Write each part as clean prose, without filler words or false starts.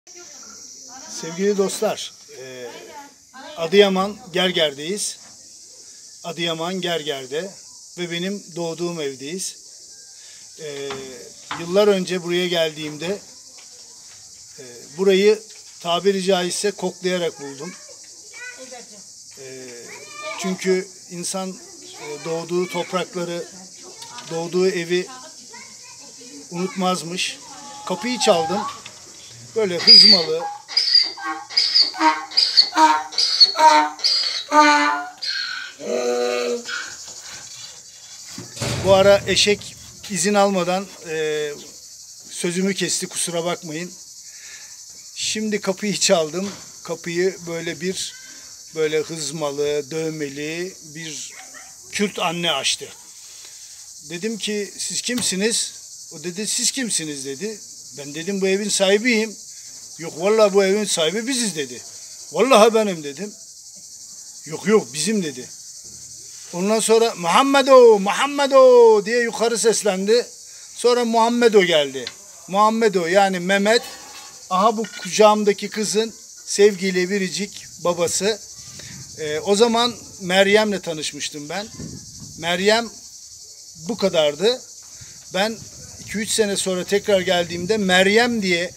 Sevgili dostlar, Adıyaman Gerger'deyiz. Adıyaman Gerger'de ve benim doğduğum evdeyiz. Yıllar önce buraya geldiğimde burayı tabiri caizse koklayarak buldum. Çünkü insan doğduğu toprakları, doğduğu evi unutmazmış. Kapıyı çaldım. Böyle hızmalı, bu ara eşek izin almadan sözümü kesti, kusura bakmayın. Şimdi kapıyı çaldım. Kapıyı böyle hızmalı, dövmeli bir Kürt anne açtı. Dedim ki siz kimsiniz? O dedi siz kimsiniz dedi. Ben dedim bu evin sahibiyim. Yok vallahi bu evin sahibi biziz dedi. Vallahi benim dedim. Yok bizim dedi. Ondan sonra Muhammedo diye yukarı seslendi. Sonra Muhammedo geldi. Muhammedo yani Mehmet. Aha bu kucağımdaki kızın sevgili biricik babası. O zaman Meryem'le tanışmıştım ben. Meryem bu kadardı. Ben 2-3 sene sonra tekrar geldiğimde Meryem diye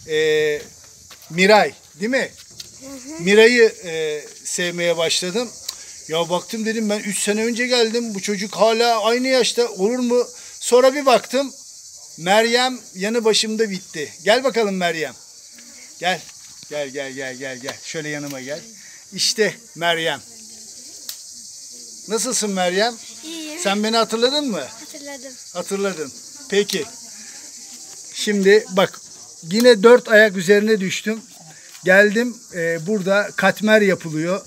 Miray değil mi? Miray'ı sevmeye başladım. Ya baktım dedim ben 3 sene önce geldim. Bu çocuk hala aynı yaşta olur mu? Sonra bir baktım Meryem yanı başımda bitti. Gel bakalım Meryem. Gel. Şöyle yanıma gel. İşte Meryem. Nasılsın Meryem? İyiyim. Sen beni hatırladın mı? Hatırladım. Hatırladın. Peki. Şimdi bak yine 4 ayak üzerine düştüm. Geldim burada katmer yapılıyor.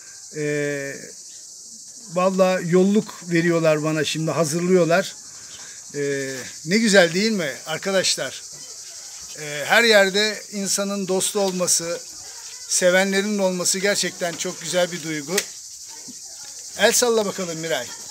Vallahi yolluk veriyorlar bana şimdi hazırlıyorlar. Ne güzel değil mi arkadaşlar? Her yerde insanın dostu olması, sevenlerinin olması gerçekten çok güzel bir duygu. El salla bakalım Miray.